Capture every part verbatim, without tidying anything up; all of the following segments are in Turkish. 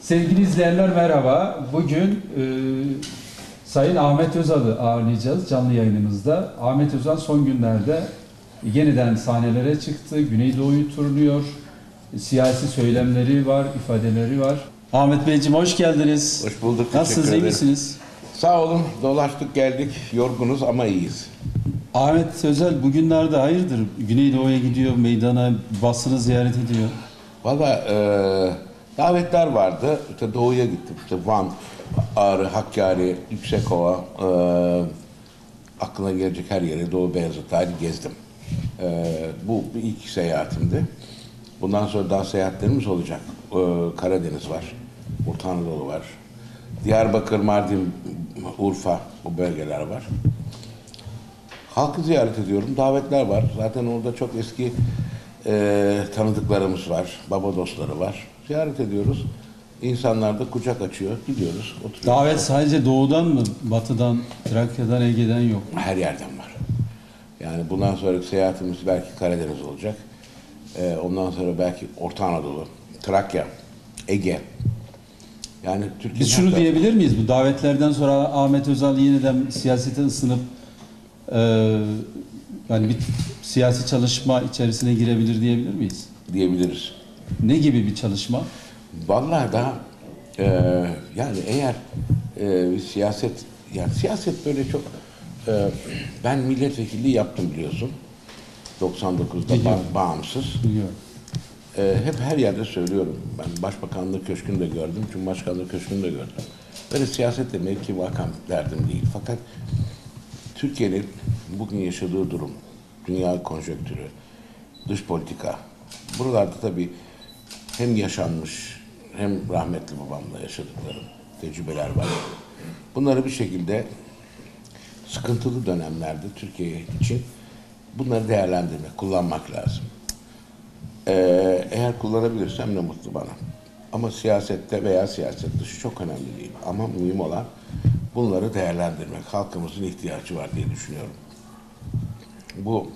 Sevgili izleyenler merhaba. Bugün e, Sayın Ahmet Özal'ı ağırlayacağız canlı yayınımızda. Ahmet Özal son günlerde yeniden sahnelere çıktı. Güneydoğu'yu turluyor. Siyasi söylemleri var, ifadeleri var. Ahmet Beyciğim hoş geldiniz. Hoş bulduk. Nasılsınız, iyi misiniz? Sağ olun. Dolaştık geldik. Yorgunuz ama iyiyiz. Ahmet Özal bugünlerde hayırdır? Güneydoğu'ya gidiyor, meydana basını ziyaret ediyor. Valla e, davetler vardı. İşte doğuya gittim. İşte Van, Ağrı, Hakkari, Yüksekova, e, aklına gelecek her yere Doğu Beyazıt dahil gezdim. E, bu bir ilk seyahatimdi. Bundan sonra daha seyahatlerimiz olacak. E, Karadeniz var, Orta Anadolu var. Diyarbakır, Mardin, Urfa, bu bölgeler var. Halkı ziyaret ediyorum, davetler var. Zaten orada çok eski e, tanıdıklarımız var, baba dostları var. Ziyaret ediyoruz. İnsanlar da kucak açıyor, gidiyoruz, oturuyoruz. Davet sadece doğudan mı, batıdan, Trakya'dan, Ege'den yok? Her yerden var. Yani bundan sonraki seyahatimiz belki Karadeniz olacak. E, ondan sonra belki Orta Anadolu, Trakya, Ege. Yani Türkiye. Biz şunu diyebilir miyiz? Bu davetlerden sonra Ahmet Özal yeniden siyasete ısınıp e, yani bir siyasi çalışma içerisine girebilir diyebilir miyiz? Diyebiliriz. Ne gibi bir çalışma? Vallahi daha e, yani eğer e, siyaset yani siyaset böyle çok e, ben milletvekilliği yaptım biliyorsun. doksan dokuzda ba bağımsız. Biliyorum. E, hep her yerde söylüyorum. Ben Başbakanlık Köşkü'nü de gördüm, Cumhurbaşkanlığı Köşkü'nü de gördüm. Böyle siyasetle mevki makam derdim değil. Fakat Türkiye'nin bugün yaşadığı durum, dünya konjonktürü, dış politika, buralarda tabii hem yaşanmış hem rahmetli babamla yaşadıklarım, tecrübeler var. Bunları bir şekilde sıkıntılı dönemlerde Türkiye için bunları değerlendirmek, kullanmak lazım. Ee, eğer kullanabilirsem ne mutlu bana. Ama siyasette veya siyaset dışı çok önemli değil. Ama mühim olan bunları değerlendirmek. Halkımızın ihtiyacı var diye düşünüyorum. Bu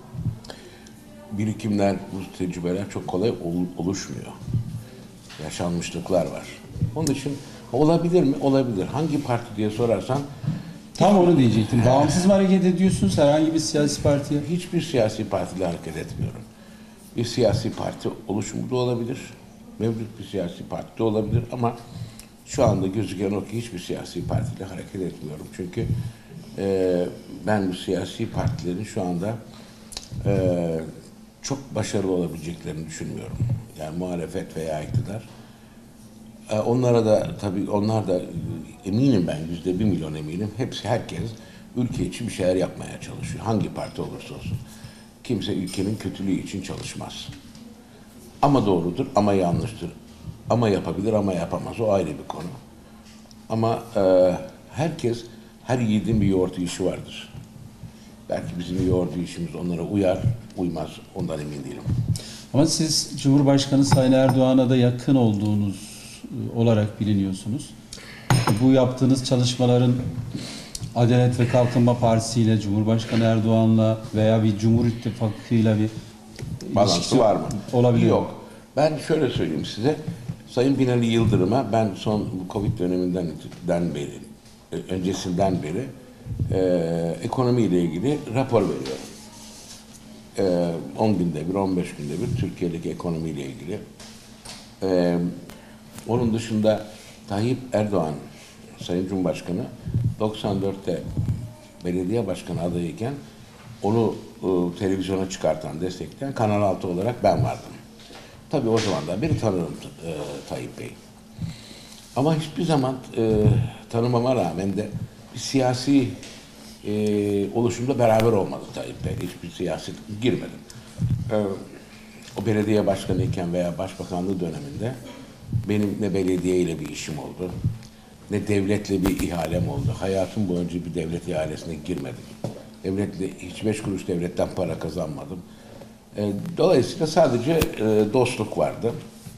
birikimler, bu tecrübeler çok kolay oluşmuyor. Yaşanmışlıklar var. Onun için olabilir mi? Olabilir. Hangi parti diye sorarsan Tam onu diyecektim. Bağımsız mı hareket ediyorsunuz herhangi bir siyasi partiye? hiçbir siyasi partiyle hareket etmiyorum. Bir siyasi parti oluşumu da olabilir. Mevcut bir siyasi parti de olabilir ama şu anda gözüken o ki hiçbir siyasi partiyle hareket etmiyorum. Çünkü e, ben bu siyasi partilerin şu anda e, çok başarılı olabileceklerini düşünmüyorum. Yani muhalefet veya iktidar. E, onlara da tabii onlar da eminim ben yüzde bir milyon eminim. Hepsi herkes ülke için bir şeyler yapmaya çalışıyor. Hangi parti olursa olsun. Kimse ülkenin kötülüğü için çalışmaz. Ama doğrudur, ama yanlıştır. Ama yapabilir, ama yapamaz. O ayrı bir konu. Ama e, herkes, her yiğidin bir yoğurt işi vardır. Belki bizim yoğurt işimiz onlara uyar, uymaz. Ondan emin değilim. Ama siz Cumhurbaşkanı Sayın Erdoğan'a da yakın olduğunuz olarak biliniyorsunuz. Bu yaptığınız çalışmaların Adalet ve Kalkınma Partisi ile, Cumhurbaşkanı Erdoğan'la veya bir Cumhur İttifakı'yla bir balansı var mı? Olabilir. Yok. Ben şöyle söyleyeyim size. Sayın Binali Yıldırım'a ben son bu Covid döneminden beri, öncesinden beri e, ekonomiyle ilgili rapor veriyorum. E, on günde bir, on beş günde bir Türkiye'deki ekonomiyle ilgili. E, onun dışında Tayyip Erdoğan, Sayın Cumhurbaşkanı doksan dörtte belediye başkanı adayıyken onu e, televizyona çıkartan, destekleyen Kanal altı olarak ben vardım. Tabii o zamandan beri tanırım e, Tayyip Bey. Ama hiçbir zaman e, tanımama rağmen de bir siyasi e, oluşumda beraber olmadı Tayyip Bey. Hiçbir siyasi girmedim. E, o belediye başkanı iken veya başbakanlığı döneminde benim ne belediye ile bir işim oldu, ne devletle bir ihalem oldu. Hayatım boyunca bir devlet ihalesine girmedim. Devletle, hiç beş kuruş devletten para kazanmadım. E, dolayısıyla sadece e, dostluk vardı.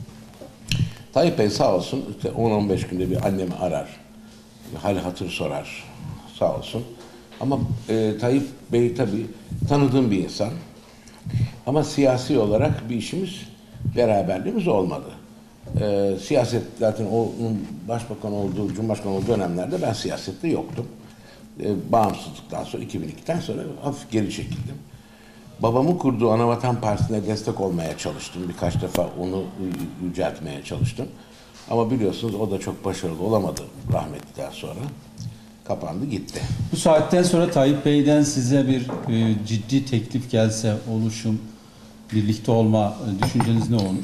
Tayyip Bey sağ olsun işte on on beş günde bir annemi arar. Hal hatır sorar. Sağ olsun. Ama e, Tayyip Bey tabii tanıdığım bir insan. Ama siyasi olarak bir işimiz, beraberliğimiz olmadı. Ee, siyaset zaten onun başbakan olduğu, cumhurbaşkanı olduğu dönemlerde ben siyasette yoktum. Ee, bağımsızlıktan sonra, iki bin ikiden sonra hafif geri çekildim. Babamın kurduğu Anavatan Partisi'ne destek olmaya çalıştım. Birkaç defa onu yüceltmeye çalıştım. Ama biliyorsunuz o da çok başarılı olamadı rahmetlikten sonra. Kapandı gitti. Bu saatten sonra Tayyip Bey'den size bir e, ciddi teklif gelse, oluşum, birlikte olma e, düşünceniz ne olur?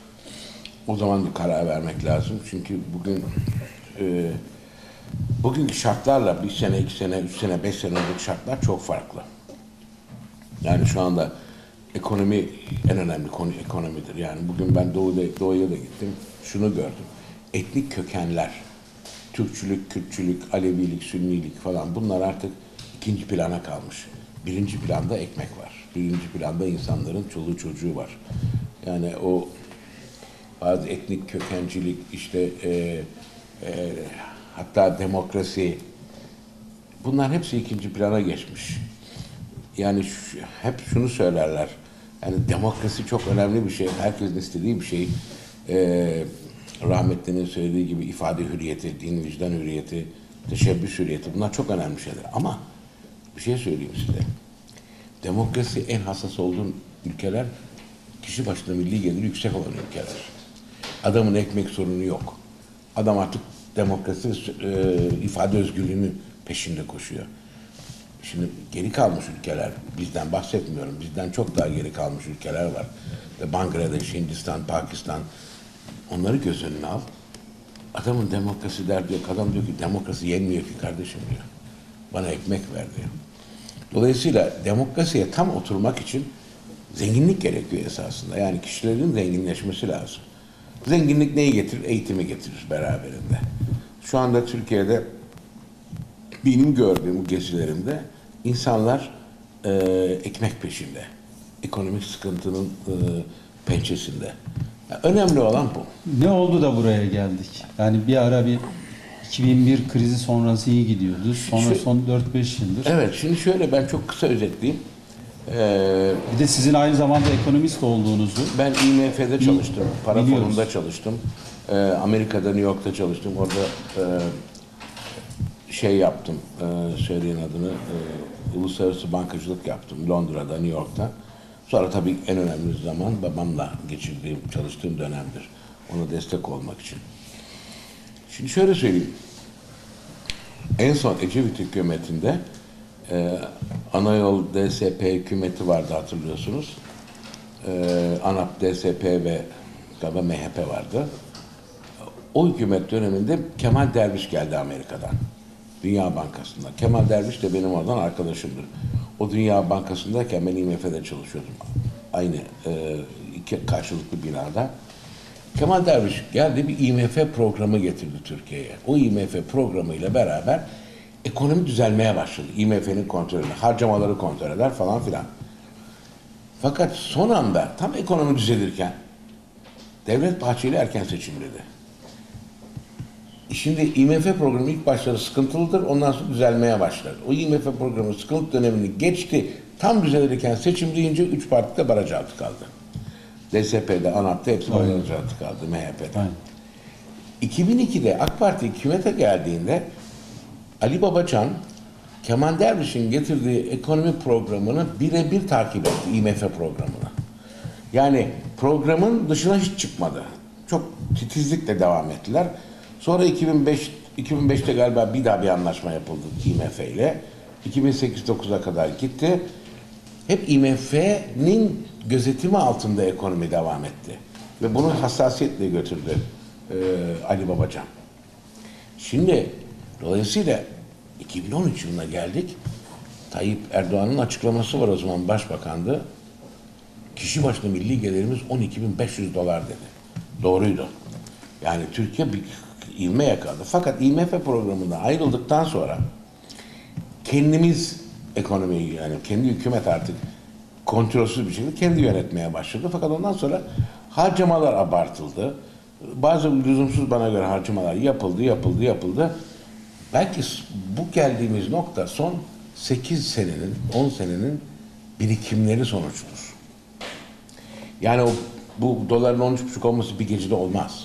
O zaman bir karar vermek lazım. Çünkü bugün e, bugünkü şartlarla bir sene, iki sene, üç sene, beş sene önceki şartlar çok farklı. Yani şu anda ekonomi en önemli konu ekonomidir. Yani bugün ben Doğu'da, Doğu'ya da gittim. Şunu gördüm. Etnik kökenler, Türkçülük, Kürtçülük, Alevilik, Sünnilik falan bunlar artık ikinci plana kalmış. Birinci planda ekmek var. Birinci planda insanların çoluğu çocuğu var. Yani o bazı etnik kökencilik, işte e, e, hatta demokrasi, bunlar hepsi ikinci plana geçmiş. Yani şu, hep şunu söylerler, yani demokrasi çok önemli bir şey, herkesin istediği bir şey. E, rahmetlinin söylediği gibi ifade hürriyeti, din vicdan hürriyeti, teşebbüs hürriyeti, bunlar çok önemli şeyler. Ama bir şey söyleyeyim size, demokrasi en hassas olduğu ülkeler, kişi başına milli geliri yüksek olan ülkeler. Adamın ekmek sorunu yok. Adam artık demokrasi, e, ifade özgürlüğünün peşinde koşuyor. Şimdi geri kalmış ülkeler, bizden bahsetmiyorum, bizden çok daha geri kalmış ülkeler var. Bangladeş, Hindistan, Pakistan, onları göz önüne al. Adamın demokrasi der diyor, adam diyor ki demokrasi yenmiyor ki kardeşim diyor. Bana ekmek ver diyor. Dolayısıyla demokrasiye tam oturmak için zenginlik gerekiyor esasında. Yani kişilerin zenginleşmesi lazım. Zenginlik neyi getirir? Eğitimi getirir beraberinde. Şu anda Türkiye'de benim gördüğüm bu gezilerimde insanlar e, ekmek peşinde. Ekonomik sıkıntının e, pençesinde. Yani önemli olan bu. Ne oldu da buraya geldik? Yani bir ara bir iki bin bir krizi sonrası iyi gidiyordu. Sonra Şu, son dört beş yıldır. Evet, şimdi şöyle ben çok kısa özetleyeyim. Ee, Bir de sizin aynı zamanda ekonomist olduğunuzu. Ben I M F'de çalıştım, para biliyoruz. fonunda çalıştım. Ee, Amerika'da, New York'ta çalıştım. Orada e, şey yaptım, e, söyleyin adını, e, uluslararası bankacılık yaptım. Londra'da, New York'ta. Sonra tabii en önemli zaman babamla geçirdiğim, çalıştığım dönemdir. Ona destek olmak için. Şimdi şöyle söyleyeyim. En son Ecevit hükümetinde e, Anayol D S P hükümeti vardı, hatırlıyorsunuz. E, ANAP, D S P ve galiba M H P vardı. O hükümet döneminde Kemal Derviş geldi Amerika'dan. Dünya Bankası'ndan. Kemal Derviş de benim oradan arkadaşımdır. O Dünya Bankası'ndayken ben I M F'de çalışıyordum. Aynı e, iki karşılıklı binada. Kemal Derviş geldi, bir I M F programı getirdi Türkiye'ye. O I M F programıyla beraber ekonomi düzelmeye başladı. I M F'nin kontrolünü, harcamaları kontrol eder falan filan. Fakat son anda tam ekonomi düzelirken Devlet Bahçeli erken seçim dedi. Şimdi I M F programı ilk başları sıkıntılıdır, ondan sonra düzelmeye başlar. O I M F programı sıkıntı dönemini geçti, tam düzelirken seçim deyince üç parti de baraj altı kaldı. D S P'de, ANAP'ta hepsi baraj altı kaldı, M H P'de. Aynen. iki bin ikide AK Parti hükümete geldiğinde Ali Babacan, Kemal Derviş'in getirdiği ekonomi programını birebir takip etti, I M F programını. Yani programın dışına hiç çıkmadı. Çok titizlikle devam ettiler. Sonra iki bin beş, iki bin beşte galiba bir daha bir anlaşma yapıldı I M F ile. iki bin sekiz dokuza kadar gitti. Hep I M F'nin gözetimi altında ekonomi devam etti. Ve bunu hassasiyetle götürdü e, Ali Babacan. Şimdi dolayısıyla iki bin on üç yılına geldik. Tayyip Erdoğan'ın açıklaması var, o zaman başbakandı. Kişi başına milli gelirimiz on iki bin beş yüz dolar dedi. Doğruydu. Yani Türkiye bir ivme yakaladı. Fakat I M F programından ayrıldıktan sonra kendimiz ekonomiyi, yani kendi hükümet artık kontrolsüz bir şekilde kendi yönetmeye başladı. Fakat ondan sonra harcamalar abartıldı. Bazı lüzumsuz bana göre harcamalar yapıldı, yapıldı, yapıldı. Belki bu geldiğimiz nokta son sekiz senenin, on senenin birikimleri sonuçtur. Yani o, bu doların on üç buçuk olması bir gecede olmaz.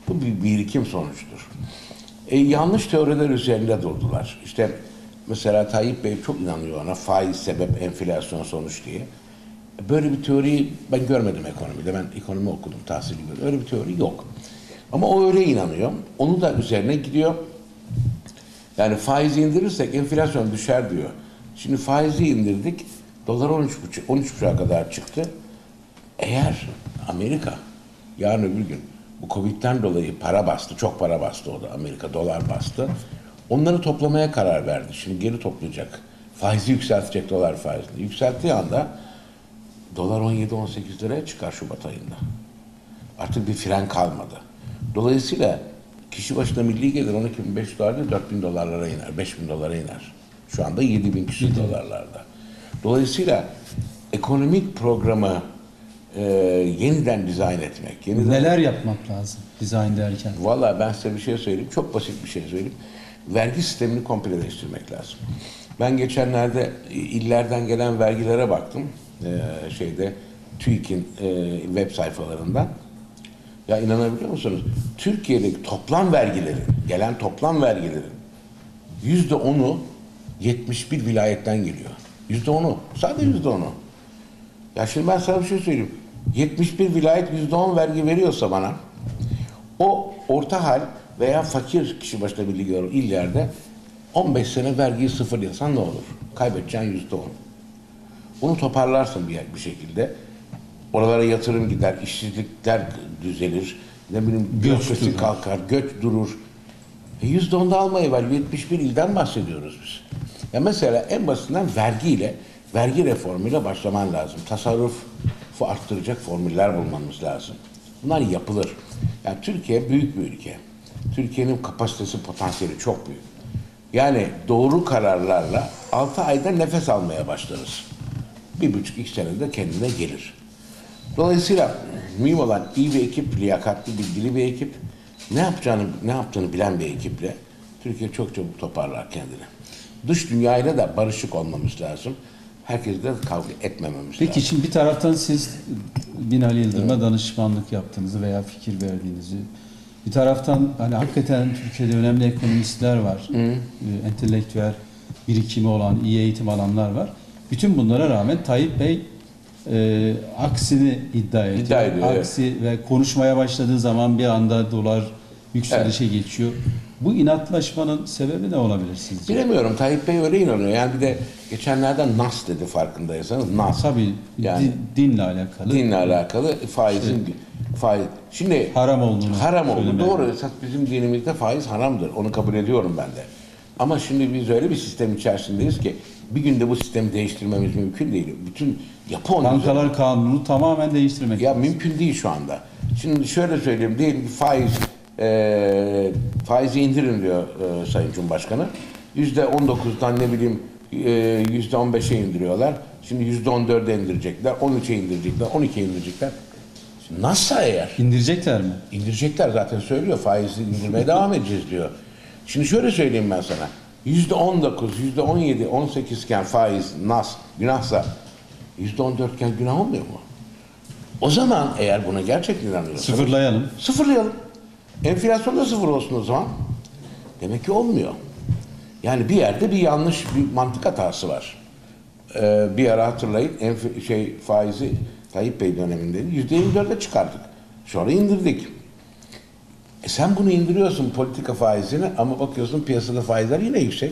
Bu bir birikim sonuçtur. E, yanlış teoriler üzerinde durdular. İşte mesela Tayyip Bey çok inanıyor ona, faiz sebep, enflasyon sonuç diye. Böyle bir teoriyi ben görmedim ekonomide. Ben ekonomi okudum, tahsil ediyorum. Öyle bir teori yok. Ama o öyle inanıyor. Onu da üzerine gidiyor. Yani faizi indirirsek enflasyon düşer diyor. Şimdi faizi indirdik. Dolar on üç buçuk, on üç buçuğa kadar çıktı. Eğer Amerika yarın öbür gün bu Covid'den dolayı para bastı, çok para bastı o da, Amerika dolar bastı. Onları toplamaya karar verdi. Şimdi geri toplayacak. Faizi yükseltecek, dolar faizini. Yükselttiği anda dolar on yedi on sekiz liraya çıkar Şubat ayında. Artık bir fren kalmadı. Dolayısıyla kişi başına milli gelir on iki bin beş yüz dolar değil, dört bin dolarlara iner, beş bin dolara iner. Şu anda yedi bin küsur dolarlarda. Dolayısıyla ekonomik programı e, yeniden dizayn etmek. Yeniden... Neler yapmak lazım dizayn derken? Vallahi ben size bir şey söyleyeyim. Çok basit bir şey söyleyeyim. Vergi sistemini komple değiştirmek lazım. Ben geçenlerde illerden gelen vergilere baktım. Ee, şeyde TÜİK'in e, web sayfalarında. Ya inanabiliyor musunuz? Türkiye'deki toplam vergilerin, gelen toplam vergilerin yüzde onu yetmiş bir vilayetten geliyor. Yüzde onu. Sadece yüzde onu. Ya şimdi ben sana bir şey söyleyeyim. yetmiş bir vilayet yüzde on vergi veriyorsa bana, o orta hal veya fakir kişi başına milli gelir illerde on beş sene vergiyi sıfırlasan ne olur? Kaybedeceğin yüzde on. Bunu toparlarsın bir, bir şekilde. Oralara yatırım gider, işsizlikler düzelir, ne bileyim bürokrasi kalkar, göç durur. E yüzde onda almayı var, yetmiş bir ilden bahsediyoruz biz. Ya mesela en basitinden vergiyle, vergi reformuyla başlaman lazım. Tasarrufu arttıracak formüller bulmamız lazım. Bunlar yapılır. Yani Türkiye büyük bir ülke. Türkiye'nin kapasitesi, potansiyeli çok büyük. Yani doğru kararlarla altı ayda nefes almaya başlarız. Bir buçuk iki senede kendine gelir. Dolayısıyla mühim olan iyi bir ekip, liyakatli, bilgili bir ekip, ne yapacağını, ne yaptığını bilen bir ekiple Türkiye çok çabuk toparlar kendini. Dış dünyayla da barışık olmamız lazım. Herkesle kavga etmememiz Peki, lazım. Peki şimdi bir taraftan siz Binali Yıldırım'a evet. danışmanlık yaptığınızı veya fikir verdiğinizi, bir taraftan hani hakikaten Türkiye'de önemli ekonomistler var, Hı. e, entelektüel birikimi olan, iyi eğitim alanlar var. Bütün bunlara rağmen Tayyip Bey e, aksini iddia ediyor. İddia ediyor Aksi evet. Ve konuşmaya başladığı zaman bir anda dolar yükselişe evet. geçiyor. Bu inatlaşmanın sebebi ne olabilir sizce? Bilemiyorum. Tayyip Bey öyle inanıyor. Yani bir de geçenlerden Nas dedi, farkındaysanız. Nas. Tabii. Yani, dinle alakalı. Dinle alakalı faizin işte, faiz. Şimdi haram olduğunu haram oldu. Doğru. Esas bizim dinimizde faiz haramdır. Onu kabul ediyorum ben de. Ama şimdi biz öyle bir sistem içerisindeyiz ki bir günde bu sistemi değiştirmemiz mümkün değil. Bütün yapı onun Bankalar üzerine. Kanunu tamamen değiştirmek Ya lazım. Mümkün değil şu anda. Şimdi şöyle söyleyeyim. Diyelim ki faiz e, faizi indirin diyor e, Sayın Cumhurbaşkanı. Yüzde on dokuzdan ne bileyim e, yüzde on beşe indiriyorlar. Şimdi yüzde on dörde indirecekler. on üçe indirecekler. on ikiye indirecekler. Şimdi nasıl eğer? İndirecekler mi? İndirecekler, zaten söylüyor. Faizi indirmeye devam edeceğiz diyor. Şimdi şöyle söyleyeyim ben sana. Yüzde on dokuz, yüzde on yedi, on sekiz iken faiz, nas, günahsa yüzde on dört iken günah olmuyor mu? O zaman eğer buna gerçekten inanıyorsanız sıfırlayalım. Sıfırlayalım. Enflasyon da sıfır olsun o zaman. Demek ki olmuyor. Yani bir yerde bir yanlış, bir mantık hatası var. Ee, bir ara hatırlayın, enf- şey faizi Tayyip Bey dönemindeydi. yüzde yirmi dörde çıkardık. Sonra indirdik. E sen bunu indiriyorsun, politika faizini, ama bakıyorsun piyasada faizler yine yüksek.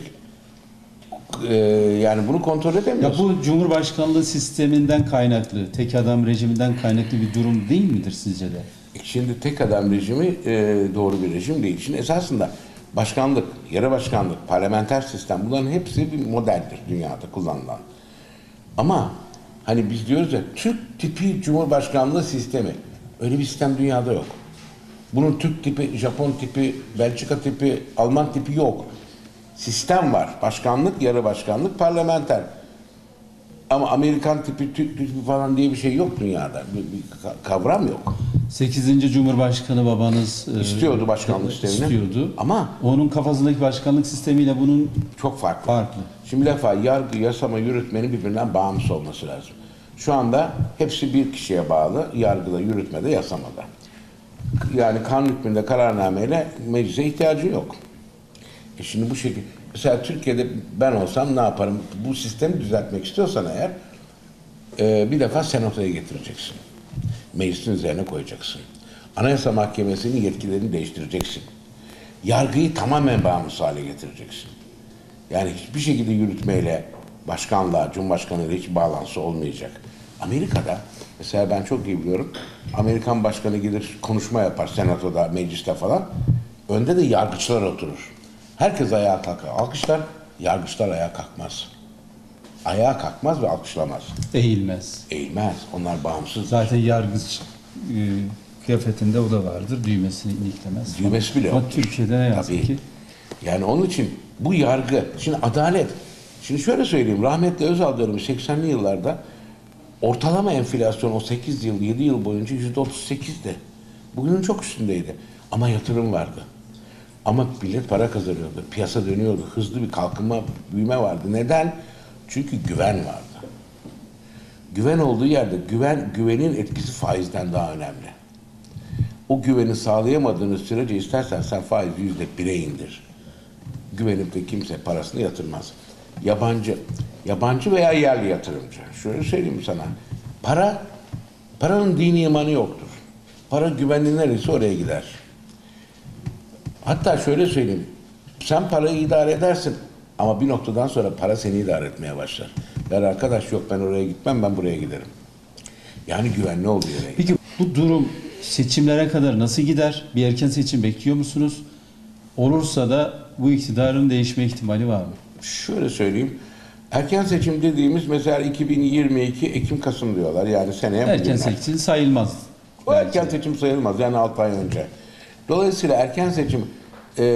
Ee, yani bunu kontrol edemiyorsun. Ya bu Cumhurbaşkanlığı sisteminden kaynaklı, tek adam rejiminden kaynaklı bir durum değil midir sizce de? Şimdi tek adam rejimi e, doğru bir rejim değil. Şimdi esasında başkanlık, yarı başkanlık, parlamenter sistem, bunların hepsi bir modeldir dünyada kullanılan. Ama hani biz diyoruz ya, Türk tipi Cumhurbaşkanlığı sistemi, öyle bir sistem dünyada yok. Bunun Türk tipi, Japon tipi, Belçika tipi, Alman tipi yok. Sistem var. Başkanlık, yarı başkanlık, parlamenter. Ama Amerikan tipi, Türk tipi falan diye bir şey yok dünyada. Bir, bir kavram yok. sekizinci Cumhurbaşkanı babanız istiyordu başkanlık e, sistemini. İstiyordu. Ama onun kafasındaki başkanlık sistemiyle bunun çok farklı. farklı. Şimdi defa yargı, yasama, yürütmenin birbirinden bağımsız olması lazım. Şu anda hepsi bir kişiye bağlı. Yargıda, yürütmede, yasamada. Yani kanun hükmünde kararnameyle meclise ihtiyacı yok. E şimdi bu şekilde, mesela Türkiye'de ben olsam ne yaparım? Bu sistemi düzeltmek istiyorsan eğer e, bir defa senatoya getireceksin. Meclisin üzerine koyacaksın. Anayasa Mahkemesi'nin yetkilerini değiştireceksin. Yargıyı tamamen bağımsız hale getireceksin. Yani hiçbir şekilde yürütmeyle, başkanla, cumhurbaşkanıyla hiç bağlantısı olmayacak. Amerika'da, mesela ben çok iyi biliyorum, Amerikan başkanı gelir konuşma yapar senatoda, mecliste falan. Önde de yargıçlar oturur. Herkes ayağa kalkar, alkışlar, yargıçlar ayağa kalkmaz. Ayağa kalkmaz ve alkışlamaz. Eğilmez. Eğilmez, onlar bağımsız. Zaten yargıç e, kıyafetinde o da vardır. Düğmesini iliklemez. Düğmesi bile Ama yoktur. Türkiye'de ne yazık Tabii. ki. Yani onun için bu yargı, şimdi adalet. Şimdi şöyle söyleyeyim, rahmetli Özal dönemi seksenli yıllarda ortalama enflasyon o sekiz yıl, yedi yıl boyunca yüzde otuz sekizdi. Bugünün çok üstündeydi. Ama yatırım vardı. Ama millet para kazanıyordu. Piyasa dönüyordu. Hızlı bir kalkınma, büyüme vardı. Neden? Çünkü güven vardı. Güven olduğu yerde güven, güvenin etkisi faizden daha önemli. O güveni sağlayamadığınız sürece istersen sen faizi yüzde bire indir. Güvenip de kimse parasını yatırmaz. Yabancı, yabancı veya yerli yatırımcı. Şöyle söyleyeyim sana. Para, paranın dini imanı yoktur. Para güvenli neresi oraya gider. Hatta şöyle söyleyeyim. Sen parayı idare edersin ama bir noktadan sonra para seni idare etmeye başlar. Der arkadaş yok ben oraya gitmem, ben buraya giderim. Yani güvenli olduğu yere gider. Peki bu durum seçimlere kadar nasıl gider? Bir erken seçim bekliyor musunuz? Olursa da bu iktidarın değişme ihtimali var mı? Şöyle söyleyeyim. Erken seçim dediğimiz mesela iki bin yirmi iki Ekim-Kasım diyorlar. Yani seneye Erken bugünler. seçim sayılmaz. O belki. erken seçim sayılmaz. Yani altı ay önce. Dolayısıyla erken seçim e,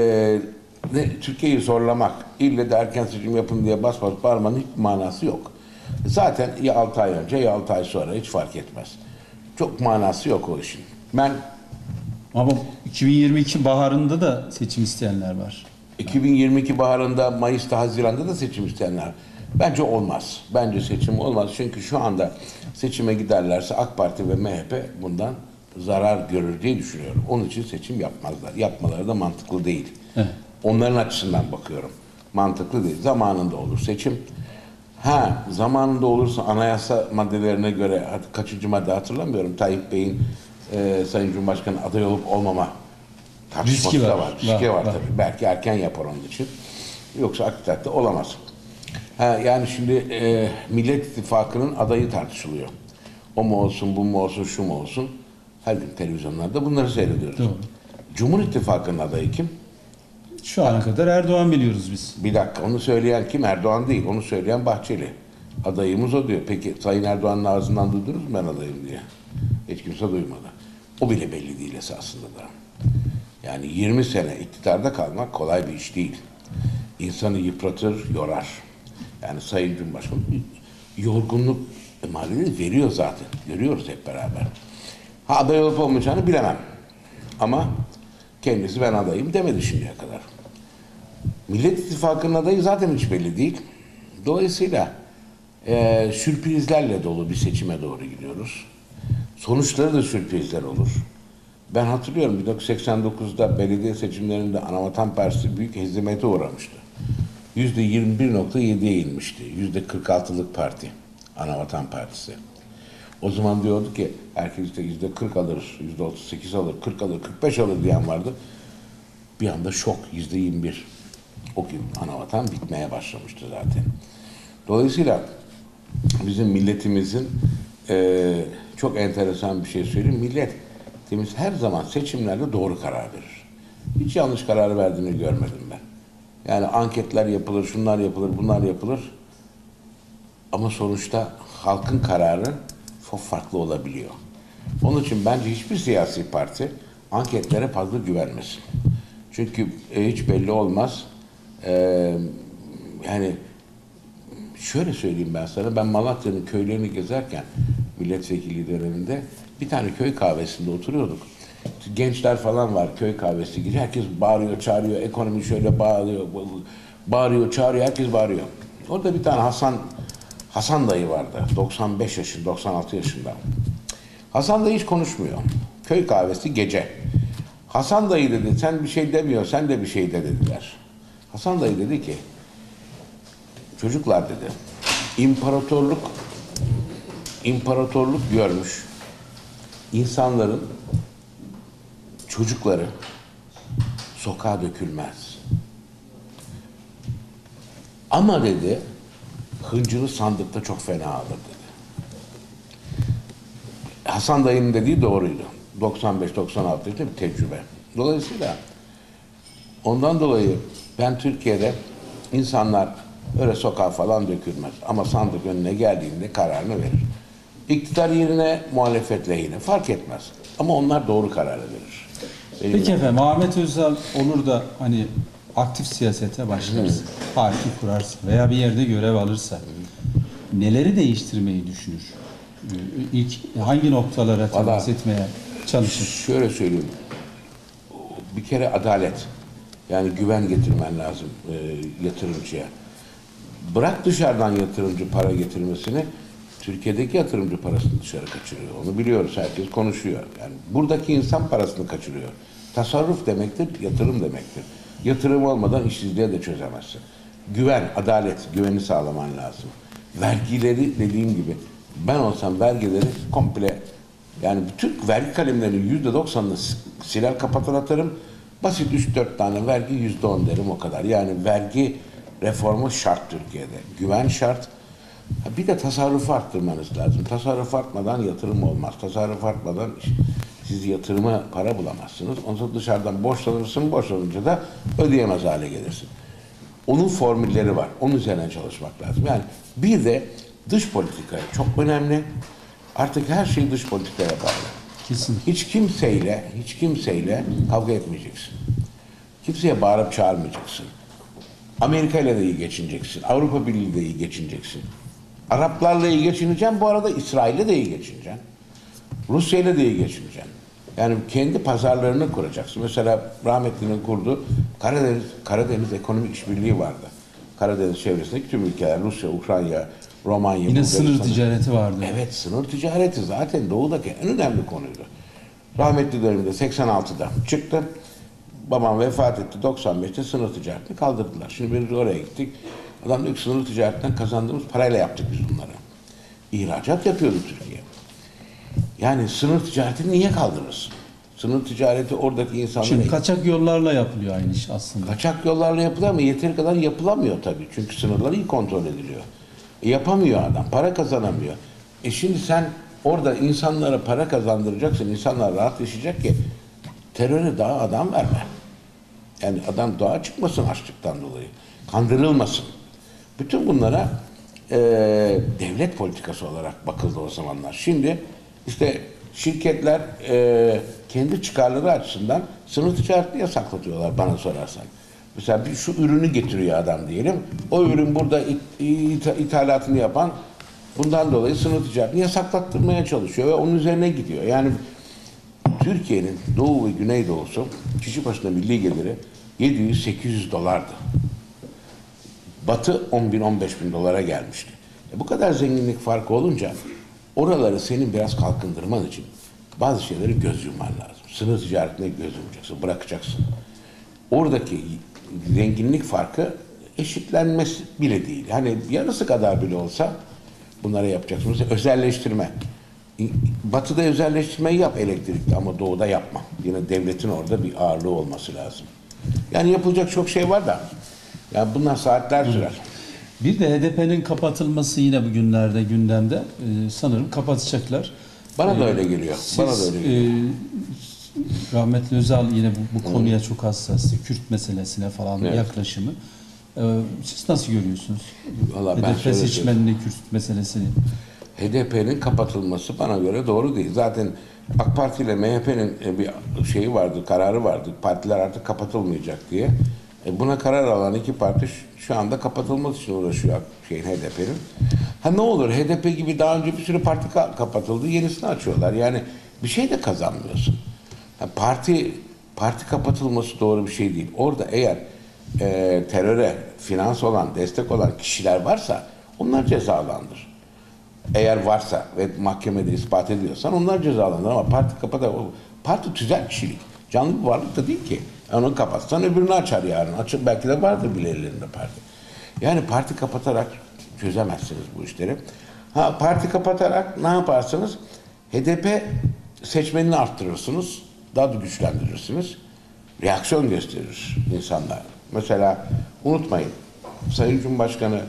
ne, Türkiye'yi zorlamak, ille de erken seçim yapın diye bas bas bağırmanın hiç manası yok. Zaten ya altı ay önce ya altı ay sonra hiç fark etmez. Çok manası yok o işin. Ben Ama iki bin yirmi iki baharında da seçim isteyenler var. iki bin yirmi iki baharında, Mayıs'ta, Haziran'da da seçim isteyenler. Bence olmaz. Bence seçim olmaz. Çünkü şu anda seçime giderlerse AK Parti ve M H P bundan zarar görür diye düşünüyorum. Onun için seçim yapmazlar. Yapmaları da mantıklı değil. Evet. Onların açısından bakıyorum. Mantıklı değil. Zamanında olur seçim. Ha, zamanında olursa anayasa maddelerine göre, kaçıncı madde hatırlamıyorum. Tayyip Bey'in e, Sayın Cumhurbaşkanı aday olup olmama tartışması Riski da var. var. Riski Var, var, var. tabii. Belki erken yapar onun için. Yoksa aktivite olamaz. Ha, yani şimdi e, Millet İttifakı'nın adayı tartışılıyor. O mu olsun, bu mu olsun, şu mu olsun? Her gün televizyonlarda bunları seyrediyoruz. Doğru. Cumhur İttifakı'nın adayı kim? Şu ana kadar Erdoğan biliyoruz biz. Bir dakika, onu söyleyen kim? Erdoğan değil, onu söyleyen Bahçeli. Adayımız o diyor. Peki Sayın Erdoğan'ın ağzından duydunuz mu ben adayım diye? Hiç kimse duymadı. O bile belli değil esasında da. Yani yirmi sene iktidarda kalmak kolay bir iş değil. İnsanı yıpratır, yorar. Yani Sayın Cumhurbaşkanı yorgunluk emaresi veriyor zaten. Görüyoruz hep beraber. Ha aday olup olmayacağını bilemem. Ama kendisi ben adayım demedi şimdiye kadar. Millet İttifakı'nın adayı zaten hiç belli değil. Dolayısıyla e, sürprizlerle dolu bir seçime doğru gidiyoruz. Sonuçları da sürprizler olur. Ben hatırlıyorum bin dokuz yüz seksen dokuzda belediye seçimlerinde Anavatan Partisi büyük hezimete uğramıştı. yüzde yirmi bir nokta yediye inmişti. yüzde kırk altılık parti. Anavatan Partisi. O zaman diyordu ki herkes işte yüzde kırk alır, yüzde otuz sekiz alır, kırk alır, kırk beş alır diyen vardı. Bir anda şok, yüzde yirmi bir. O gün Anavatan bitmeye başlamıştı zaten. Dolayısıyla bizim milletimizin e, çok enteresan bir şey söyleyeyim. Milletimiz her zaman seçimlerde doğru karar verir. Hiç yanlış karar verdiğini görmedim ben. Yani anketler yapılır, şunlar yapılır, bunlar yapılır. Ama sonuçta halkın kararı çok farklı olabiliyor. Onun için bence hiçbir siyasi parti anketlere fazla güvenmesin. Çünkü e, hiç belli olmaz. E, yani şöyle söyleyeyim ben sana, ben Malatya'nın köylerini gezerken milletvekili döneminde bir tane köy kahvesinde oturuyorduk. Gençler falan var, köy kahvesi gibi. Herkes bağırıyor, çağırıyor, ekonomi şöyle bağırıyor, bağırıyor, çağırıyor, herkes bağırıyor. Orada bir tane Hasan Hasan dayı vardı. doksan beş yaşında, doksan altı yaşında. Hasan dayı hiç konuşmuyor. Köy kahvesi gece. Hasan dayı dedi, sen bir şey demiyor, sen de bir şey de dediler. Hasan dayı dedi ki, çocuklar dedi, imparatorluk, imparatorluk görmüş insanların çocukları sokağa dökülmez. Ama dedi, hıncını sandıkta çok fena alır dedi. Hasan dayının dediği doğruydu. doksan beş doksan altı yaşında bir tecrübe. Dolayısıyla ondan dolayı ben Türkiye'de insanlar öyle sokağa falan dökülmez. Ama sandık önüne geldiğinde kararını verir. İktidar yerine, muhalefet lehine fark etmez. Ama onlar doğru kararı verir. Benim Peki efendim, Ahmet Özal olur da hani aktif siyasete başlarsa, parti kurarsa veya bir yerde görev alırsa neleri değiştirmeyi düşünür? İlk hangi noktalara temas Vallahi- etmeye çalışır? Şöyle söyleyeyim. Bir kere adalet. Yani güven getirmen lazım e, yatırımcıya. Bırak dışarıdan yatırımcı para getirmesini, Türkiye'deki yatırımcı parasını dışarı kaçırıyor. Onu biliyoruz, herkes konuşuyor. Yani buradaki insan parasını kaçırıyor. Tasarruf demektir, yatırım demektir. Yatırım olmadan işsizliğe de çözemezsin. Güven, adalet, güveni sağlaman lazım. Vergileri dediğim gibi, ben olsam vergileri komple, yani bütün vergi kalemlerinin yüzde doksanını siler kapatır atarım. Basit üç dört tane vergi, yüzde on derim, o kadar. Yani vergi reformu şart Türkiye'de. Güven şart. Bir de tasarrufu arttırmanız lazım. Tasarruf artmadan yatırım olmaz. Tasarruf artmadan siz yatırıma para bulamazsınız. Ondan sonra dışarıdan borçlanırsın, borçlanınca da ödeyemez hale gelirsin. Onun formülleri var. Onun üzerine çalışmak lazım. Yani bir de dış politika çok önemli. Artık her şey dış politikaya bağlı. Kesin. Hiç kimseyle, hiç kimseyle kavga etmeyeceksin. Kimseye bağırıp çağırmayacaksın. Amerika ile de iyi geçineceksin. Avrupa Birliği ile de iyi geçineceksin. Araplarla iyi geçineceksin. Bu arada İsrail'le de iyi geçineceksin. Rusya ile de iyi geçineceksin. Yani kendi pazarlarını kuracaksın. Mesela rahmetlinin kurduğu Karadeniz, Karadeniz Ekonomik İşbirliği vardı. Karadeniz çevresindeki tüm ülkeler, Rusya, Ukrayna, Romanya, Yine sınır Bulgaristan. ticareti vardı. Evet, sınır ticareti zaten doğudaki en önemli konuydu. Rahmetli döneminde seksen altıda çıktı. Babam vefat etti, doksan beşte sınır ticaretini kaldırdılar. Şimdi biz oraya gittik. Adam diyor ki sınır ticaretinden kazandığımız parayla yaptık biz bunları. İhracat yapıyordu Türkiye. Yani sınır ticaretini niye kaldırırsın? Sınır ticareti oradaki insanlara... Şimdi kaçak yollarla yapılıyor aynı iş aslında. Kaçak yollarla yapılıyor ama yeteri kadar yapılamıyor tabii. Çünkü sınırlar iyi kontrol ediliyor. E, yapamıyor adam, para kazanamıyor. E şimdi sen orada insanlara para kazandıracaksın, insanlar rahat yaşayacak ki teröre daha adam verme. Yani adam daha çıkmasın açlıktan dolayı. Kandırılmasın. Bütün bunlara e, devlet politikası olarak bakıldı o zamanlar. Şimdi işte şirketler e, kendi çıkarları açısından sınır ticaretini yasaklatıyorlar bana sorarsan. Mesela bir şu ürünü getiriyor adam diyelim. O ürün burada it, it, ithalatını yapan bundan dolayı sınır ticaretini yasaklattırmaya çalışıyor ve onun üzerine gidiyor. Yani Türkiye'nin doğu ve güneydoğusu kişi başına milli geliri yedi yüz sekiz yüz dolardı. Batı on bin on beş bin dolara gelmişti. E bu kadar zenginlik farkı olunca oraları senin biraz kalkındırman için bazı şeyleri göz yumman lazım. Sınır ticaretine göz yumacaksın, bırakacaksın. Oradaki zenginlik farkı eşitlenmesi bile değil. Hani yarısı kadar bile olsa bunları yapacaksın. Mesela özelleştirme. Batı'da özelleştirmeyi yap elektrikte ama doğuda yapma. Yine devletin orada bir ağırlığı olması lazım. Yani yapılacak çok şey var da yani bunlar saatler sürer. Bir de H D P'nin kapatılması yine bugünlerde gündemde. Ee, sanırım kapatacaklar. Bana da Ee, öyle geliyor. Siz, Bana da öyle geliyor. E, rahmetli Özal yine bu, bu konuya çok hassastı. Kürt meselesine falan Evet. yaklaşımı. Ee, siz nasıl görüyorsunuz? Vallahi ben H D P şöyle seçmenini, Kürt meselesini. H D P'nin kapatılması bana göre doğru değil. Zaten AK Parti ile M H P'nin bir şeyi vardı, kararı vardı. Partiler artık kapatılmayacak diye. E buna karar alan iki parti şu anda kapatılması için uğraşıyor şeyin H D P'nin. Ha ne olur H D P gibi daha önce bir sürü parti ka- kapatıldı, yenisini açıyorlar. Yani bir şey de kazanmıyorsun. Ha, parti parti kapatılması doğru bir şey değil. Orada eğer e, teröre finans olan, destek olan kişiler varsa onlar cezalandır. Eğer varsa ve mahkemede ispat ediyorsan onlar cezalanır ama parti kapata parti tüzel kişilik. Canlı bir varlık da değil ki. Onu kapatsan öbürünü açar yarın. Açıp belki de vardır bile ellerinde parti. Yani parti kapatarak çözemezsiniz bu işleri. Ha, parti kapatarak ne yaparsınız? H D P seçmenini arttırırsınız. Daha da güçlendirirsiniz. Reaksiyon gösterir insanlar. Mesela unutmayın, Sayın Cumhurbaşkanı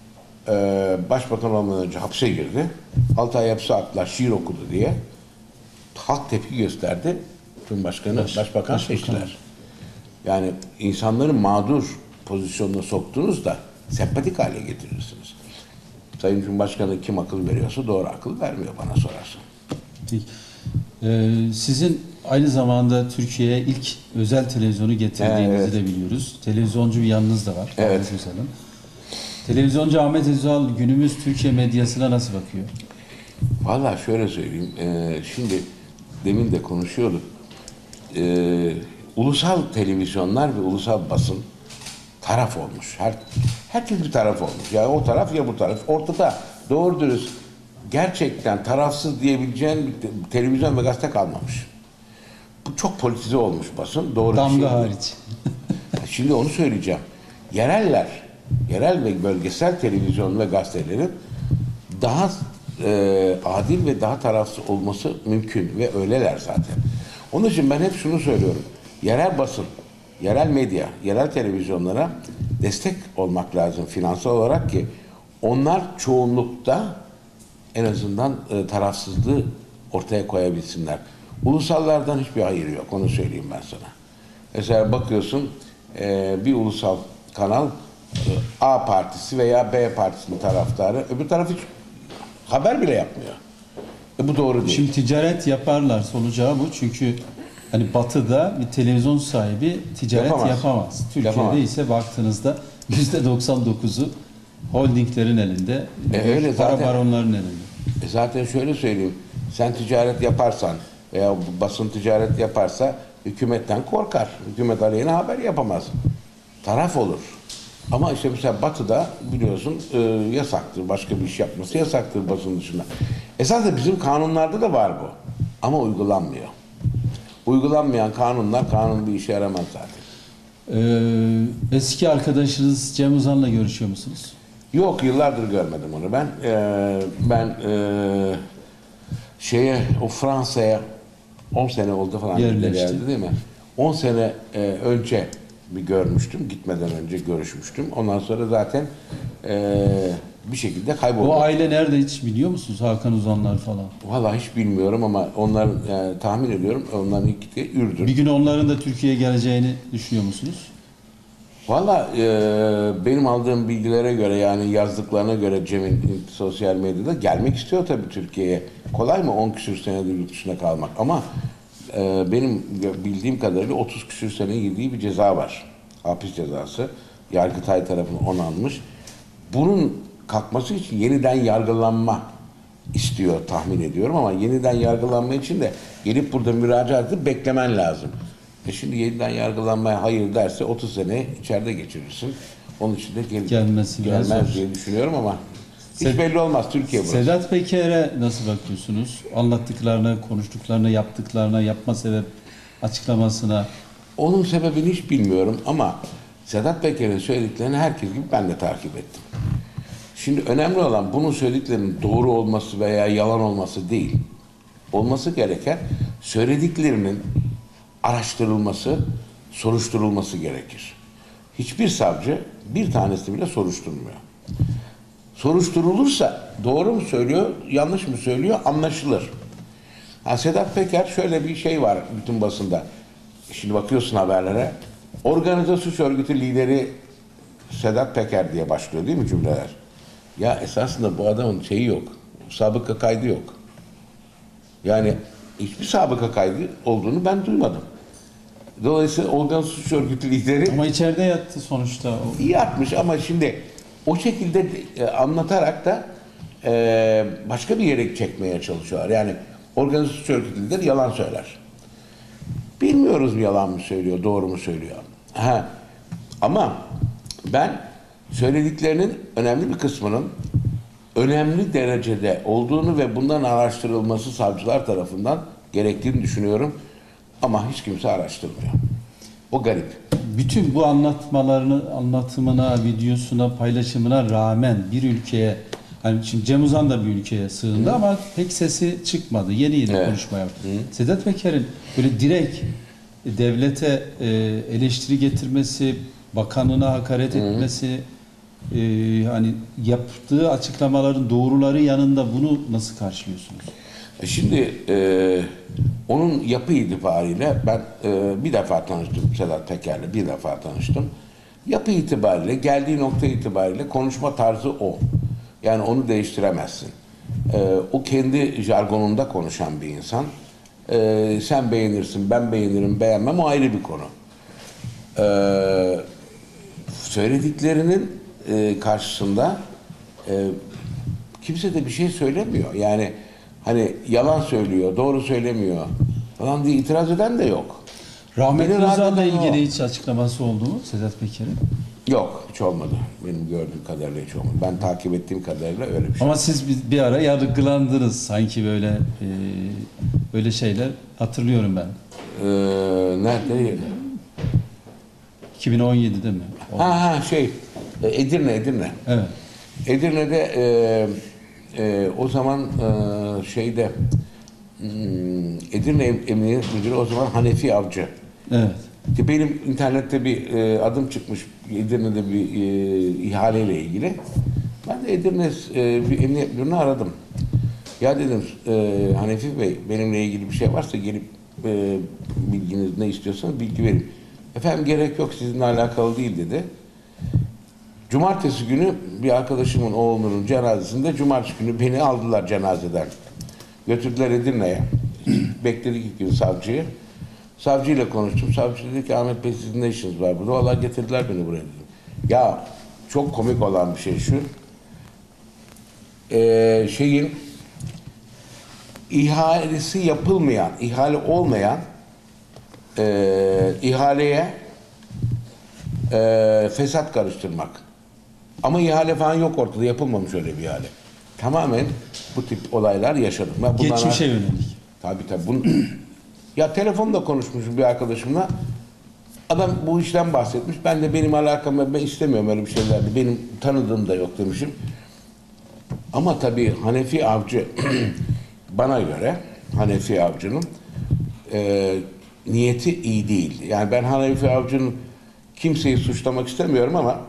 e, Başbakan olmadan önce hapse girdi. altı ay hapse attılar, şiir okudu diye. Halk tepki gösterdi. Cumhurbaşkanı, Baş, Başbakan, Başbakan seçtiler. Yani insanları mağdur pozisyonuna soktuğunuzda sempatik hale getirirsiniz. Sayın Cumhurbaşkanı kim akıl veriyorsa doğru akıl vermiyor bana sorarsın. Ee, sizin aynı zamanda Türkiye'ye ilk özel televizyonu getirdiğinizi evet. de biliyoruz. Televizyoncu bir yanınız da var. Evet. Ahmet Özal'ın. Televizyoncu Ahmet Özal günümüz Türkiye medyasına nasıl bakıyor? Vallahi şöyle söyleyeyim. E, şimdi demin de konuşuyorduk. E, ulusal televizyonlar ve ulusal basın taraf olmuş. Her, herkes bir taraf olmuş. Yani o taraf ya bu taraf. Ortada doğru dürüst gerçekten tarafsız diyebileceğin bir televizyon ve gazete kalmamış. Bu çok politize olmuş basın. Doğru Damga bir şey. hariç. Şimdi onu söyleyeceğim. Yereller, yerel ve bölgesel televizyon ve gazetelerin daha e, adil ve daha tarafsız olması mümkün ve öyleler zaten. Onun için ben hep şunu söylüyorum. Yerel basın, yerel medya, yerel televizyonlara destek olmak lazım finansal olarak ki onlar çoğunlukta en azından e, tarafsızlığı ortaya koyabilsinler. Ulusallardan hiçbir hayır yok, onu söyleyeyim ben sana. Mesela bakıyorsun e, bir ulusal kanal e, A partisi veya B partisinin taraftarı, öbür taraf hiç haber bile yapmıyor. E, bu doğru değil. Şimdi ticaret yaparlar, olacağı bu. Çünkü hani Batı'da bir televizyon sahibi ticaret yapamaz. yapamaz. Türkiye'de yapamaz. ise baktığınızda yüzde doksan dokuzu holdinglerin elinde, e, öyle para zaten, baronların elinde. E, zaten şöyle söyleyeyim, sen ticaret yaparsan veya basın ticaret yaparsa hükümetten korkar. Hükümet aleyhine haber yapamaz. Taraf olur. Ama işte mesela Batı'da biliyorsun e, yasaktır. Başka bir iş yapması yasaktır basın dışında. Esasında bizim kanunlarda da var bu. Ama uygulanmıyor. Uygulanmayan kanunlar kanun bir işe yaramaz zaten. Ee, eski arkadaşınız Cem Uzan'la görüşüyor musunuz? Yok, yıllardır görmedim onu. Ben e, ben e, şeye o Fransa'ya on sene oldu falan geldi değil mi? on sene e, önce bir görmüştüm. Gitmeden önce görüşmüştüm. Ondan sonra zaten e, bir şekilde kayboldu. O aile nerede hiç biliyor musunuz? Hakan Uzanlar falan. Vallahi hiç bilmiyorum ama onların yani, tahmin ediyorum onların ilk gittiği Ürdün. Bir gün onların da Türkiye'ye geleceğini düşünüyor musunuz? Valla e, benim aldığım bilgilere göre yani yazdıklarına göre Cem'in sosyal medyada gelmek istiyor tabii Türkiye'ye. Kolay mı on küsür senedir yurt dışında kalmak ama e, benim bildiğim kadarıyla otuz küsür sene girdiği bir ceza var. Hapis cezası. Yargıtay tarafından onanmış. Bunun kalkması için yeniden yargılanma istiyor tahmin ediyorum ama yeniden yargılanma için de gelip burada müracaat edip beklemen lazım. E şimdi yeniden yargılanmaya hayır derse otuz sene içeride geçirirsin. Onun için de gel gelmesi gelmez lazım diye düşünüyorum ama hiç Sed belli olmaz Türkiye burası. Sedat Peker'e nasıl bakıyorsunuz? Anlattıklarına, konuştuklarına, yaptıklarına, yapma sebep açıklamasına. Onun sebebini hiç bilmiyorum ama Sedat Peker'in söylediklerini herkes gibi ben de takip ettim. Şimdi önemli olan bunun söylediklerinin doğru olması veya yalan olması değil. Olması gereken söylediklerinin araştırılması, soruşturulması gerekir. Hiçbir savcı bir tanesini bile soruşturmuyor. Soruşturulursa doğru mu söylüyor, yanlış mı söylüyor anlaşılır. Ha, Sedat Peker şöyle bir şey var bütün basında. Şimdi bakıyorsun haberlere. Organize suç örgütü lideri Sedat Peker diye başlıyor değil mi cümleler? Ya esasında bu adamın şeyi yok. Sabıka kaydı yok. Yani hiçbir sabıka kaydı olduğunu ben duymadım. Dolayısıyla organize suç örgütü lideri... Ama içeride yattı sonuçta. O. Yatmış ama şimdi o şekilde e, anlatarak da e, başka bir yere çekmeye çalışıyorlar. Yani organize suç örgütü lideri yalan söyler. Bilmiyoruz mu yalan mı söylüyor, doğru mu söylüyor. Ha. Ama ben söylediklerinin önemli bir kısmının önemli derecede olduğunu ve bundan araştırılması savcılar tarafından gerektiğini düşünüyorum. Ama hiç kimse araştırmıyor. O garip. Bütün bu anlatmalarını, anlatımına, videosuna, paylaşımına rağmen bir ülkeye, hani şimdi Cem Uzan da bir ülkeye sığındı, hı, ama pek sesi çıkmadı. Yeni yeni, evet, konuşma yaptı. Hı. Sedat Peker'in böyle direkt devlete e, eleştiri getirmesi, bakanına hakaret, hı, etmesi, e, hani yaptığı açıklamaların doğruları yanında bunu nasıl karşılıyorsunuz? Şimdi e, onun yapı itibariyle ben e, bir defa tanıştım Sedat Peker'le, bir defa tanıştım. Yapı itibariyle, geldiği nokta itibariyle konuşma tarzı o. Yani onu değiştiremezsin. E, o kendi jargonunda konuşan bir insan. E, sen beğenirsin, ben beğenirim, beğenmem, o ayrı bir konu. E, söylediklerinin e, karşısında e, kimse de bir şey söylemiyor. Yani hani yalan söylüyor, doğru söylemiyor falan diye itiraz eden de yok. Rahmetli Özal'la ilgili hiç açıklaması oldu mu Sedat Peker'in? Yok, hiç olmadı. Benim gördüğüm kadarıyla hiç olmadı. Ben takip ettiğim kadarıyla öyle bir şey. Ama siz bir, bir ara yargılandınız sanki böyle e, böyle şeyler hatırlıyorum ben. Ee, nerede? iki bin on yedide mi? Ha ha şey, Edirne, Edirne. Evet. Edirne'de e, e, o zaman e, şeyde Edirne Emniyet Müdürü o zaman Hanefi Avcı. Evet. Benim internette bir e, adım çıkmış Edirne'de bir e, ihaleyle ilgili. Ben de Edirne e, bir emniyet müdürünü aradım. Ya dedim e, Hanefi Bey, benimle ilgili bir şey varsa gelip e, bilginiz ne istiyorsanız bilgi verin. Efendim gerek yok, sizinle alakalı değil dedi. Cumartesi günü bir arkadaşımın oğlunun cenazesinde cumartesi günü beni aldılar cenazeden. Götürdüler Edirne'ye. Bekledik ilk gün savcıyı. Savcıyla konuştum. Savcı dedi ki Ahmet Bey sizin ne işiniz var burada? Vallahi getirdiler beni buraya dedim. Ya çok komik olan bir şey şu. Ee, şeyin ihalesi yapılmayan, ihale olmayan e, ihaleye e, fesat karıştırmak. Ama ihale falan yok ortada. Yapılmamış öyle bir ihale. Tamamen bu tip olaylar yaşadım. Ben Geçmişe yönelik. Tabii tabii. Bunu, ya telefonda konuşmuşum bir arkadaşımla. Adam bu işten bahsetmiş. Ben de benim alakam, ben istemiyorum öyle bir şeylerdi. Benim tanıdığım da yok demişim. Ama tabii Hanefi Avcı bana göre Hanefi Avcı'nın e, niyeti iyi değil. Yani ben Hanefi Avcı'nın kimseyi suçlamak istemiyorum ama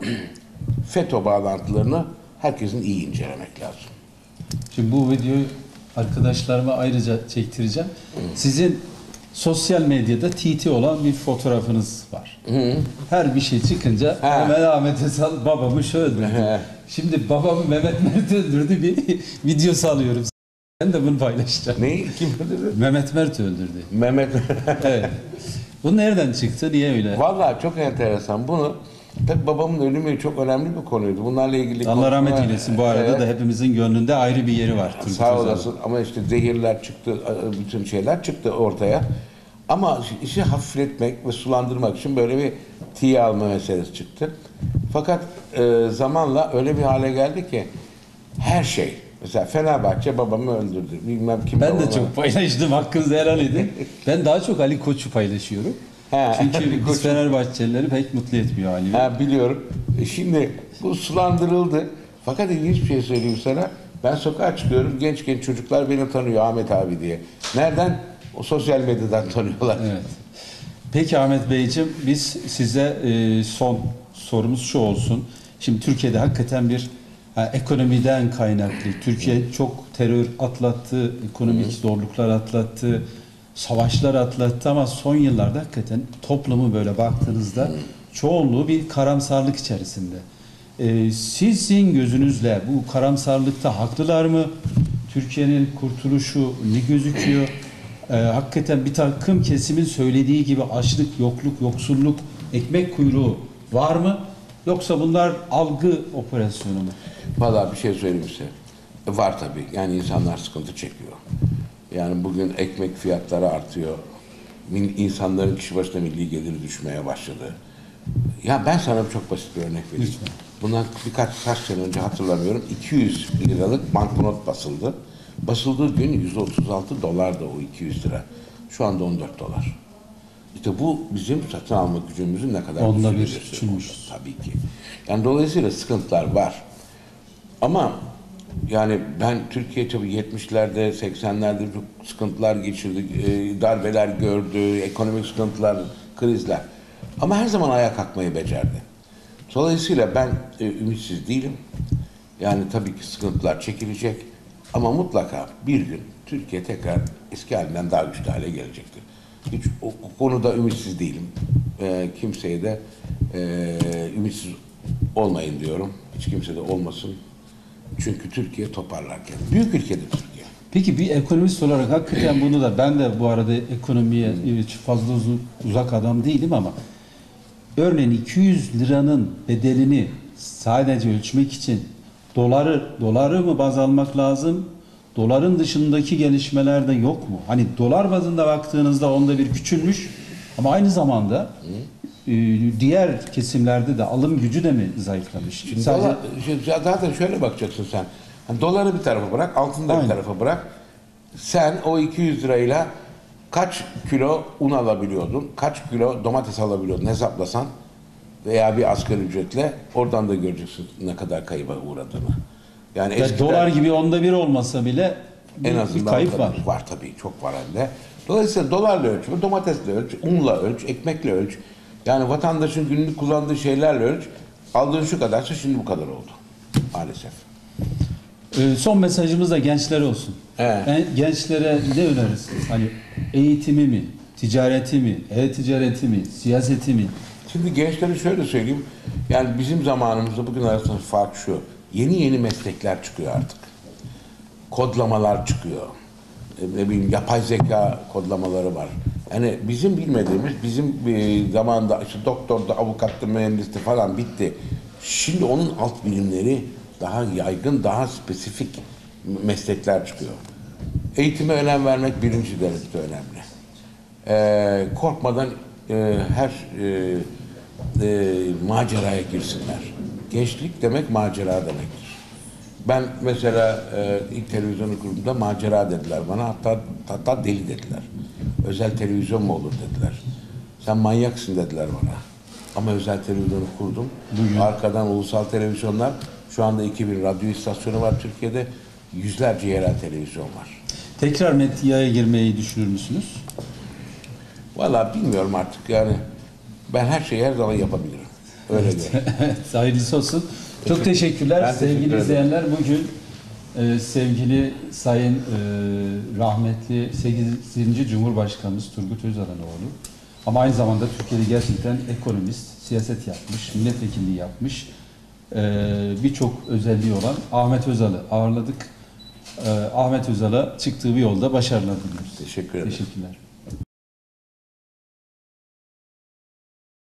FETÖ bağlantılarını herkesin iyi incelemek lazım. Şimdi bu videoyu arkadaşlarıma ayrıca çektireceğim. Hı. Sizin sosyal medyada T T olan bir fotoğrafınız var. Hı. Her bir şey çıkınca ha. Hemen Ahmet Özal babamı şöyle öldürdü. Şimdi babamı Mehmet Mert öldürdü bir video salıyorum. Ben de bunu paylaşacağım. Neyi? Kim öldürdü? Mehmet Mert öldürdü. Mehmet Evet. Bu nereden çıktı? Niye öyle? Vallahi çok enteresan. Bunu tabii babamın ölümü çok önemli bir konuydu. Bunlarla ilgili Allah rahmet eylesin. Bu arada evet. da hepimizin gönlünde ayrı bir yeri var. Sağ olasın. Ama işte zehirler çıktı, bütün şeyler çıktı ortaya. Ama işi hafifletmek ve sulandırmak için böyle bir tiye alma meselesi çıktı. Fakat e, zamanla öyle bir hale geldi ki her şey. Mesela Fenerbahçe babamı öldürdü. Bilmem kim. Ben de ona... çok paylaştım. Hakkınızı helal edin. Ben daha çok Ali Koç'u paylaşıyorum. He, Çünkü biz Fenerbahçelileri pek mutlu etmiyor Ali. He, biliyorum. E şimdi bu sulandırıldı. Fakat ilginç bir şey söyleyeyim sana. Ben sokağa çıkıyorum. Genç genç çocuklar beni tanıyor Ahmet abi diye. Nereden? O sosyal medyadan tanıyorlar. Evet. Peki Ahmet Beyciğim, biz size e, son sorumuz şu olsun. Şimdi Türkiye'de hakikaten bir ha, ekonomiden kaynaklı. Türkiye çok terör atlattı, ekonomik Hı. zorluklar atlattı, savaşlar atlattı ama son yıllarda hakikaten toplumu böyle baktığınızda Hı. çoğunluğu bir karamsarlık içerisinde. Ee, sizin gözünüzle bu karamsarlıkta haklılar mı? Türkiye'nin kurtuluşu ne gözüküyor? Ee, hakikaten bir takım kesimin söylediği gibi açlık, yokluk, yoksulluk, ekmek kuyruğu var mı? Yoksa bunlar algı operasyonu mu? Vallahi bir şey söyleyeyim size. Var tabii. Yani insanlar sıkıntı çekiyor. Yani bugün ekmek fiyatları artıyor. İnsanların kişi başına milli geliri düşmeye başladı. Ya ben sana çok basit bir örnek vereyim. Lütfen. Bundan birkaç kaç sene önce hatırlamıyorum. iki yüz liralık banknot basıldı. Basıldığı gün yüz otuz altı dolardı o iki yüz lira. Şu anda on dört dolar. İşte bu bizim satın alma gücümüzün ne kadar Onda güçlü bir gösteriyor. küçülmüş. Tabii ki. Yani dolayısıyla sıkıntılar var. Ama yani ben Türkiye tabii yetmişlerde, seksenlerde çok sıkıntılar geçirdi, e, darbeler gördü, ekonomik sıkıntılar, krizler. Ama her zaman ayağa kalkmayı becerdi. Dolayısıyla ben e, ümitsiz değilim. Yani tabii ki sıkıntılar çekilecek ama mutlaka bir gün Türkiye tekrar eski halinden daha güçlü hale gelecektir. Hiç o, o konuda ümitsiz değilim. E, kimseye de e, ümitsiz olmayın diyorum. Hiç kimse de olmasın. Çünkü Türkiye toparlarken. Büyük ülkedir Türkiye. Peki bir ekonomist olarak hakikaten bunu da ben de bu arada ekonomiye hiç fazla uzun, uzak adam değilim ama örneğin iki yüz liranın bedelini sadece ölçmek için doları doları mı baz almak lazım? Doların dışındaki gelişmeler de yok mu? Hani dolar bazında baktığınızda onda bir küçülmüş ama aynı zamanda e, diğer kesimlerde de alım gücü de mi zayıflamış? Şimdi Sadece dolar, şimdi zaten şöyle bakacaksın sen. Hani doları bir tarafa bırak, altını da Aynen. bir tarafa bırak. Sen o iki yüz lirayla kaç kilo un alabiliyordun, kaç kilo domates alabiliyordun hesaplasan veya bir asgari ücretle oradan da göreceksin ne kadar kayıba uğradığını. Yani yani eskiden dolar gibi onda bir olmasa bile bir, en bir azından kayıp tabii var. Var tabii, çok var hem de. Dolayısıyla dolarla ölçme, domatesle ölç, unla ölç, ekmekle ölç. Yani vatandaşın günlük kullandığı şeylerle ölç. Aldığın şu kadarsa şimdi bu kadar oldu. Maalesef. Ee, son mesajımız da gençlere olsun. Evet. Yani gençlere ne önerirsiniz? Hani eğitimi mi, ticareti mi, e-ticareti mi, siyaseti mi? Şimdi gençlere şöyle söyleyeyim. Yani bizim zamanımızda bugün arasında fark şu. Yeni yeni meslekler çıkıyor artık. Kodlamalar çıkıyor. E, Ne bileyim yapay zeka kodlamaları var. Yani bizim bilmediğimiz, bizim e, zamanında işte doktorda, avukattı, mühendisti falan bitti. Şimdi onun alt bilimleri daha yaygın, daha spesifik meslekler çıkıyor. Eğitime önem vermek birinci derecede önemli. Ee, korkmadan e, her e, e, maceraya girsinler. Gençlik demek macera demektir. Ben mesela e, ilk televizyonu kurduğumda macera dediler bana, hatta hatta deli dediler. Özel televizyon mu olur dediler. Sen manyaksın dediler bana. Ama özel televizyonu kurdum. Bugün. Arkadan ulusal televizyonlar, şu anda iki bin radyo istasyonu var Türkiye'de, yüzlerce yerel televizyon var. Tekrar medyaya girmeyi düşünür müsünüz? Vallahi bilmiyorum artık yani. Ben her şeyi her zaman yapabilirim. Öyle diyor. Evet, hayırlısı olsun. Çok teşekkürler. Ben teşekkür Sevgili ederim. izleyenler, bugün e, sevgili Sayın e, rahmetli sekizinci Cumhurbaşkanımız Turgut Özal'ın ama aynı zamanda Türkiye'de gerçekten ekonomist, siyaset yapmış, milletvekilliği yapmış, e, birçok özelliği olan Ahmet Özal'ı ağırladık. E, Ahmet Özal'a çıktığı bir yolda başarılar diliyoruz. Teşekkür ederim. Teşekkürler.